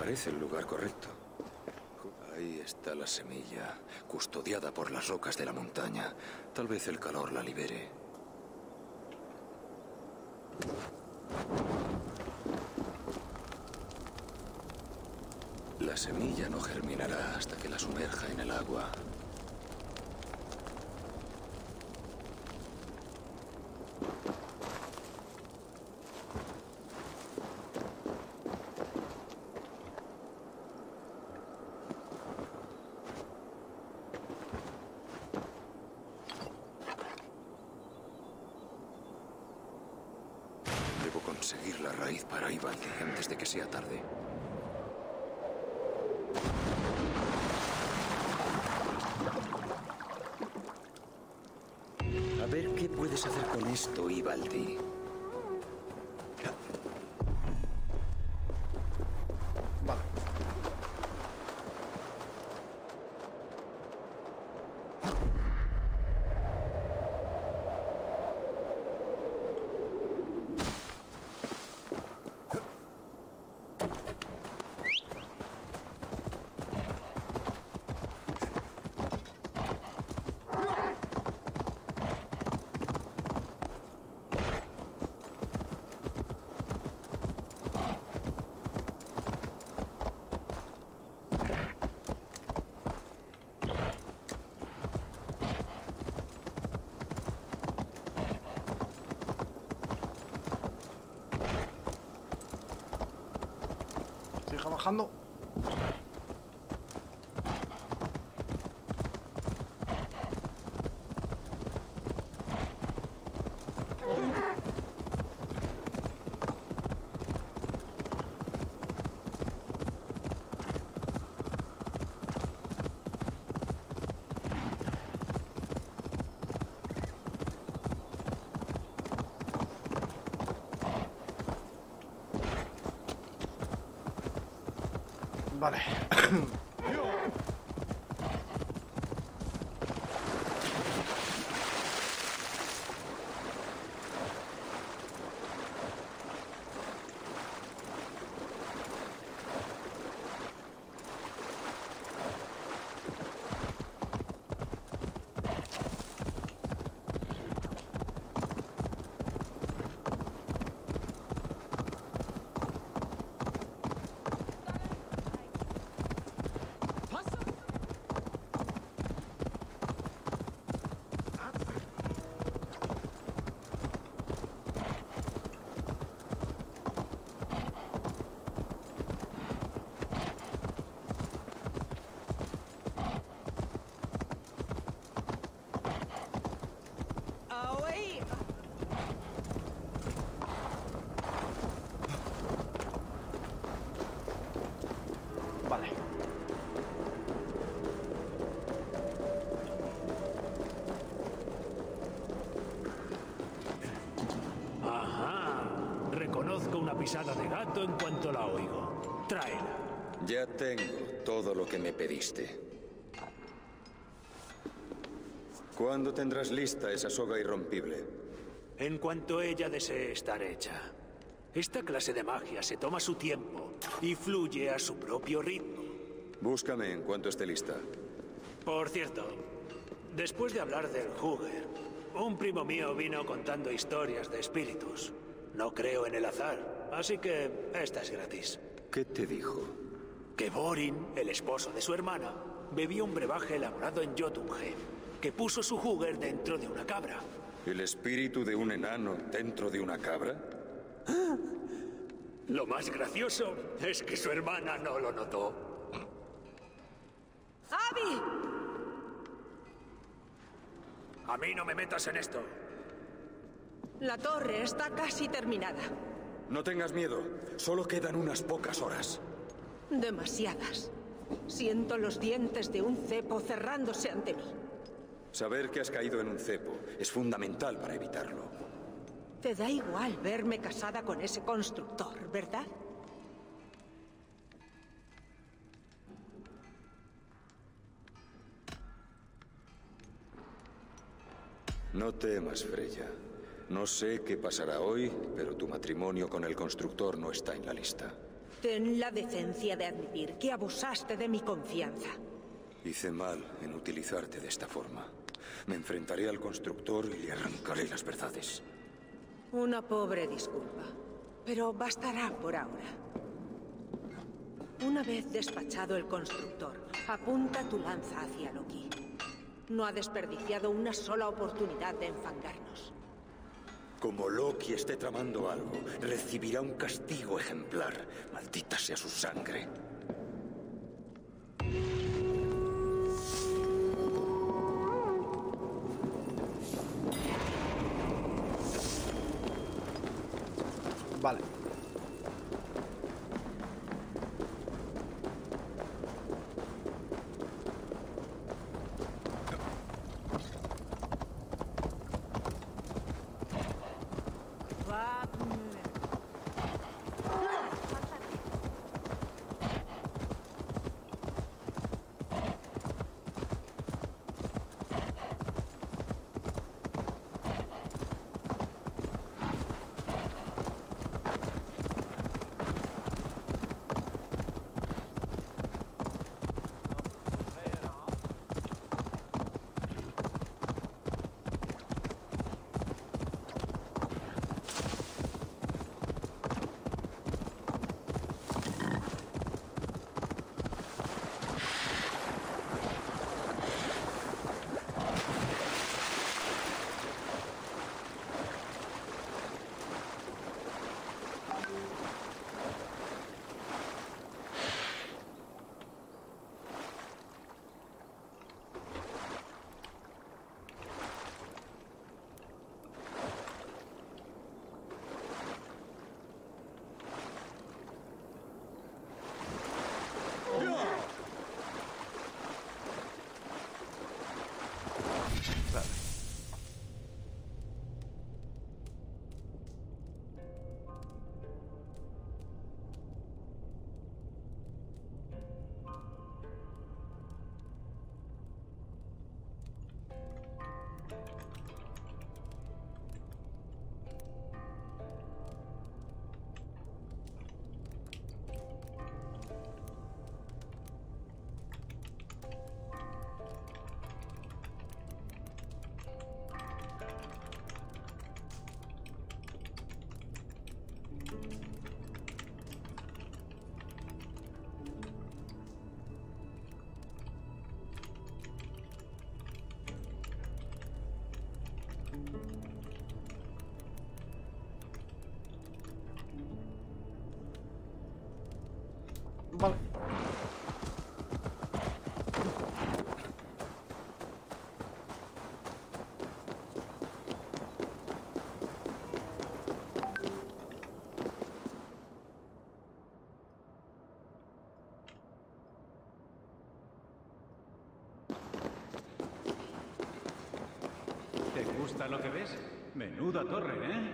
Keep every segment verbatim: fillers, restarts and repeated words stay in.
Parece el lugar correcto. Ahí está la semilla, custodiada por las rocas de la montaña. Tal vez el calor la libere. La semilla no germinará hasta que la sumerja en el agua. Debo conseguir la raíz para Ivaldi antes de que sea tarde. A ver qué puedes hacer con esto, Ivaldi. Vale. Siga bajando. Vale. Vale. Ajá. Reconozco una pisada de gato en cuanto la oigo. Tráela. Ya tengo todo lo que me pediste. ¿Cuándo tendrás lista esa soga irrompible? En cuanto ella desee estar hecha. Esta clase de magia se toma su tiempo y fluye a su propio ritmo. Búscame en cuanto esté lista. Por cierto, después de hablar del Hugger, un primo mío vino contando historias de espíritus. No creo en el azar, así que esta es gratis. ¿Qué te dijo? Que Borin, el esposo de su hermana, bebió un brebaje elaborado en Jotunheim, que puso su Hugger dentro de una cabra. ¿El espíritu de un enano dentro de una cabra? Lo más gracioso es que su hermana no lo notó. ¡Abby! A mí no me metas en esto. La torre está casi terminada. No tengas miedo. Solo quedan unas pocas horas. Demasiadas. Siento los dientes de un cepo cerrándose ante mí. Saber que has caído en un cepo es fundamental para evitarlo. Te da igual verme casada con ese constructor, ¿verdad? No temas, Freya. No sé qué pasará hoy, pero tu matrimonio con el constructor no está en la lista. Ten la decencia de admitir que abusaste de mi confianza. Hice mal en utilizarte de esta forma. Me enfrentaré al constructor y le arrancaré las verdades. Una pobre disculpa, pero bastará por ahora. Una vez despachado el constructor, apunta tu lanza hacia Loki. No ha desperdiciado una sola oportunidad de enfangarnos. Como Loki esté tramando algo, recibirá un castigo ejemplar. Maldita sea su sangre. Vale. Vale. ¿Te gusta lo que ves? Menuda torre, ¿eh?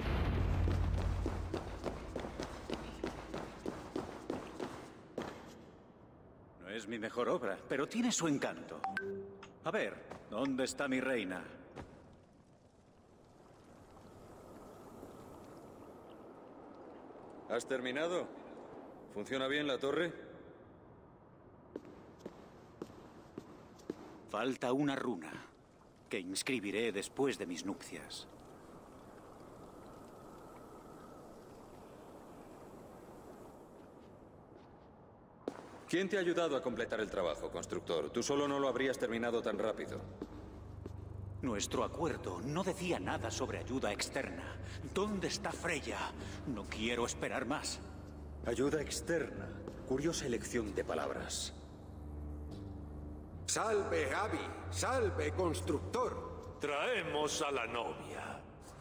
No es mi mejor obra, pero tiene su encanto. A ver, ¿dónde está mi reina? ¿Has terminado? ¿Funciona bien la torre? Falta una runa que inscribiré después de mis nupcias. ¿Quién te ha ayudado a completar el trabajo, constructor? Tú solo no lo habrías terminado tan rápido. Nuestro acuerdo no decía nada sobre ayuda externa. ¿Dónde está Freya? No quiero esperar más. Ayuda externa. Curiosa elección de palabras. Salve, Abby. Salve, constructor. Traemos a la novia.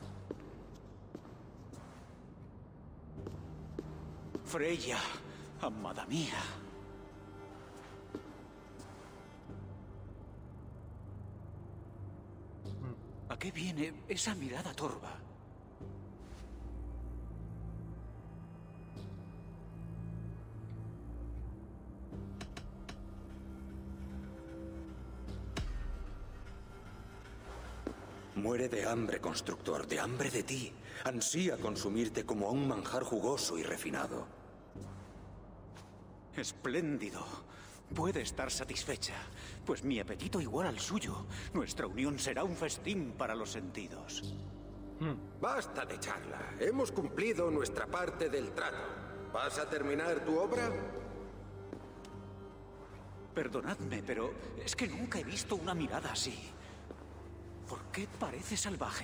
Freya, amada mía. ¿A qué viene esa mirada torva? Muere de hambre, constructor, de hambre de ti. Ansía consumirte como a un manjar jugoso y refinado. Espléndido. Puede estar satisfecha, pues mi apetito igual al suyo. Nuestra unión será un festín para los sentidos. Basta de charla. Hemos cumplido nuestra parte del trato. ¿Vas a terminar tu obra? Perdonadme, pero es que nunca he visto una mirada así. ¿Por qué parece salvaje?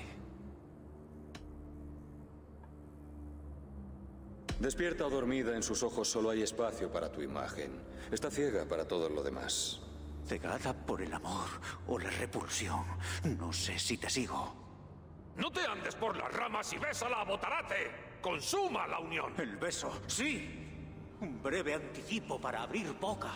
Despierta o dormida, en sus ojos solo hay espacio para tu imagen. Está ciega para todo lo demás. Cegada por el amor o la repulsión. No sé si te sigo. ¡No te andes por las ramas y bésala a Botarate! ¡Consuma la unión! El beso, sí. Un breve anticipo para abrir boca.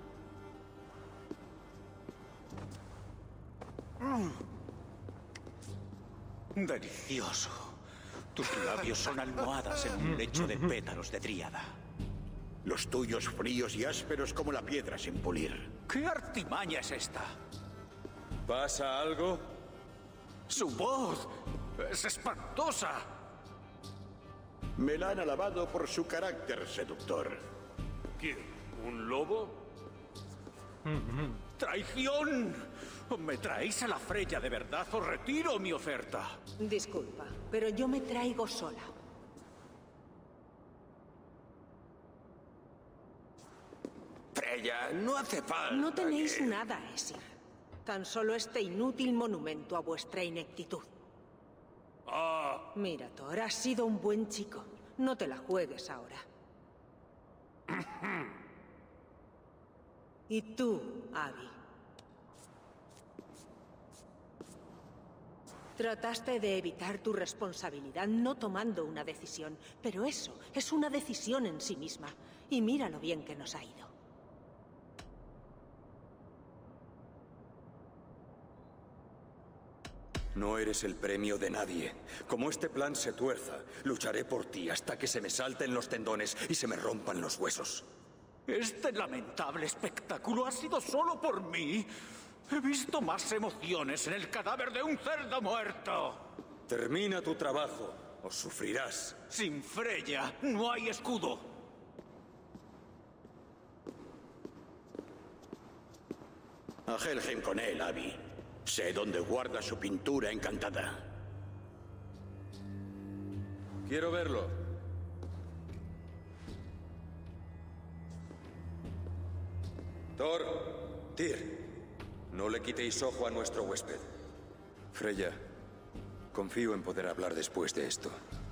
Mm. Delicioso. Tus labios son almohadas en un lecho de pétalos de dríada. Los tuyos fríos y ásperos como la piedra sin pulir. ¿Qué artimaña es esta? ¿Pasa algo? ¡Su voz es espantosa! Me la han alabado por su carácter seductor. ¿Quién? ¿Un lobo? ¡Traición! ¿Me traéis a la Freya de verdad o retiro mi oferta? Disculpa, pero yo me traigo sola. Freya, no hace falta. No tenéis que... nada, Aesir. Tan solo este inútil monumento a vuestra ineptitud. Ah. Mira, Thor, has sido un buen chico. No te la juegues ahora. Y tú, Abby. Trataste de evitar tu responsabilidad no tomando una decisión, pero eso es una decisión en sí misma. Y mira lo bien que nos ha ido. No eres el premio de nadie. Como este plan se tuerza, lucharé por ti hasta que se me salten los tendones y se me rompan los huesos. Este lamentable espectáculo ha sido solo por mí. He visto más emociones en el cadáver de un cerdo muerto. Termina tu trabajo o sufrirás. Sin Freya no hay escudo. A Helheim con él, Abby. Sé dónde guarda su pintura encantada. Quiero verlo. Thor, Tyr, no le quitéis ojo a nuestro huésped. Freya, confío en poder hablar después de esto.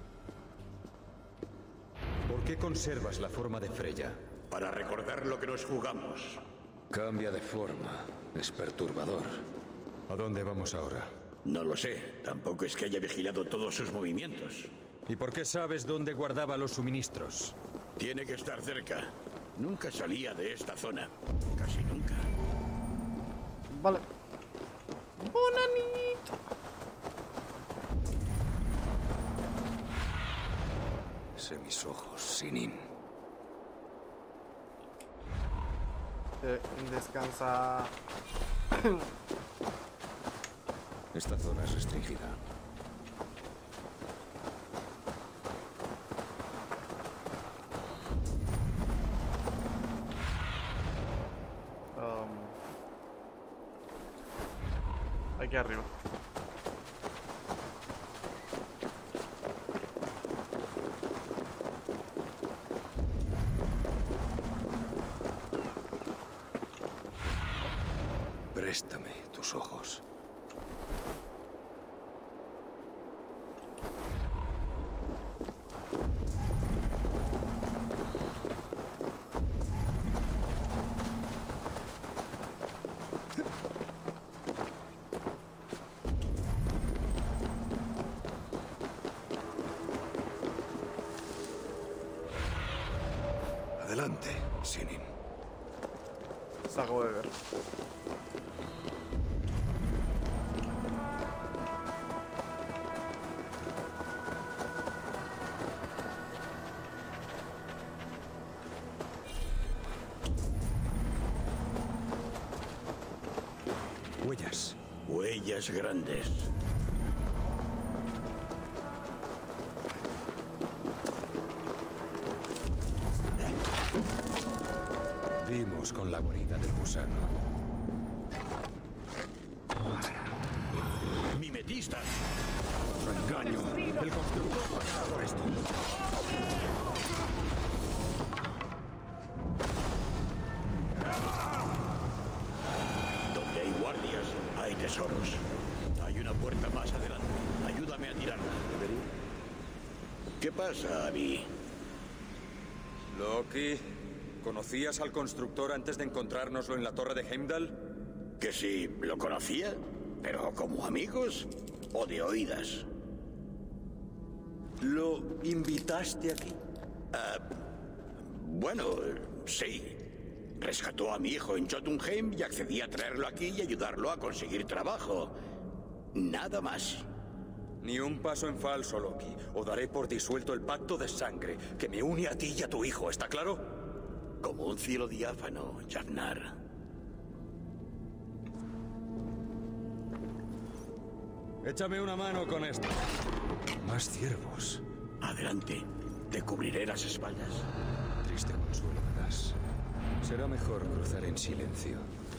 ¿Por qué conservas la forma de Freya? Para recordar lo que nos jugamos. Cambia de forma. Es perturbador. ¿A dónde vamos ahora? No lo sé. Tampoco es que haya vigilado todos sus movimientos. ¿Y por qué sabes dónde guardaba los suministros? Tiene que estar cerca. Nunca salía de esta zona. Casi nunca. Vale. Bonanit. Sé mis ojos, Sinin. Eh, descansa. Esta zona es restringida. Um, aquí arriba. Préstame tus ojos. Adelante, Sinin. Saco de ver. Huellas. Huellas grandes. Cumplimos con la guarida del gusano. ¡Mimetistas! ¡Engaño! El constructor pasará por esto. Donde hay guardias, hay tesoros. Hay una puerta más adelante. Ayúdame a tirarla. ¿Qué pasa, Abby? Loki, ¿conocías al constructor antes de encontrárnoslo en la torre de Heimdall? Que sí, lo conocía, pero ¿como amigos o de oídas? ¿Lo invitaste aquí? Ah, bueno, sí. Rescató a mi hijo en Jotunheim y accedí a traerlo aquí y ayudarlo a conseguir trabajo. Nada más. Ni un paso en falso, Loki, o daré por disuelto el pacto de sangre que me une a ti y a tu hijo, ¿está claro? Como un cielo diáfano, Jafnar. Échame una mano con esto. Más ciervos. Adelante, te cubriré las espaldas. Triste consuelo me das. Será mejor cruzar en silencio.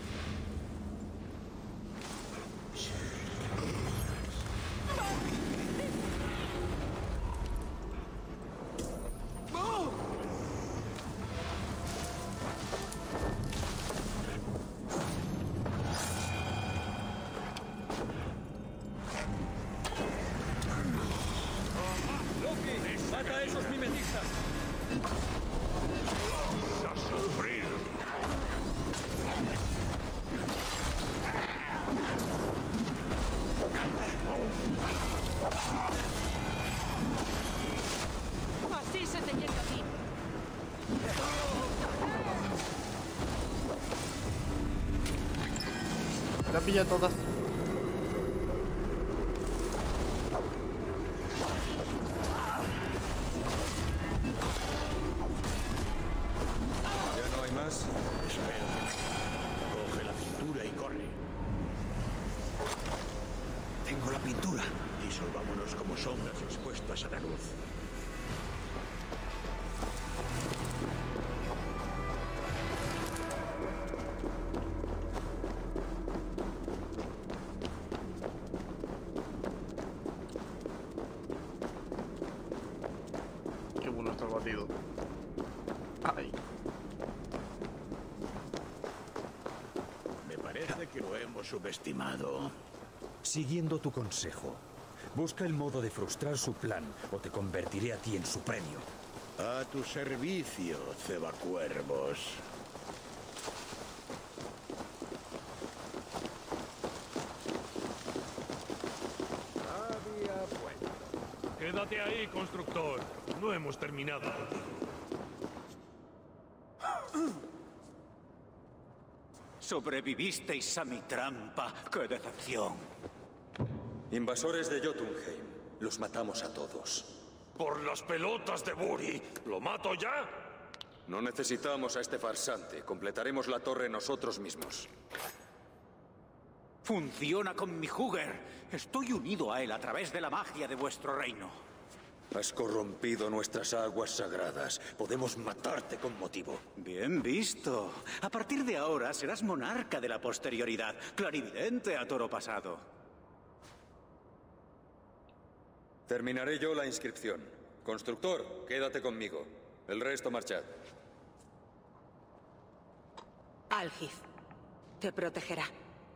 ¡Mata a esos mimetistas! ¡A sufrir! Así se te llega a ti. La pilla todas. ¿Ya no hay más? Espera. Coge la pintura y corre. Tengo la pintura. Disolvámonos como sombras expuestas a la luz. Qué bueno está el batido. Ay. Me parece que lo hemos subestimado. Siguiendo tu consejo, busca el modo de frustrar su plan o te convertiré a ti en su premio. A tu servicio, cebacuervos. Quédate ahí, constructor. No hemos terminado. Sobrevivisteis a mi trampa. ¡Qué decepción! Invasores de Jotunheim. Los matamos a todos. Por las pelotas de Buri. ¿Lo mato ya? No necesitamos a este farsante. Completaremos la torre nosotros mismos. Funciona con mi Hugger. Estoy unido a él a través de la magia de vuestro reino. Has corrompido nuestras aguas sagradas. Podemos matarte con motivo. Bien visto. A partir de ahora serás monarca de la posterioridad, clarividente a toro pasado. Terminaré yo la inscripción. Constructor, quédate conmigo. El resto marchad. Algith te protegerá.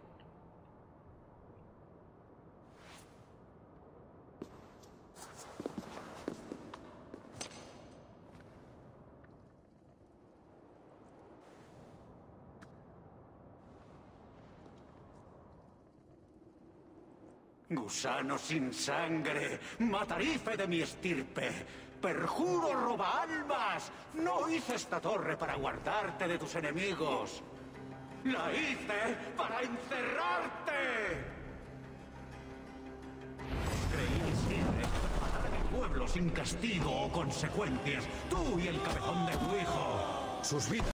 Gusano sin sangre, matarife de mi estirpe, perjuro roba almas. No hice esta torre para guardarte de tus enemigos. La hice para encerrarte. Creí siempre matar a mi pueblo sin castigo o consecuencias. Tú y el cabezón de tu hijo. Sus vidas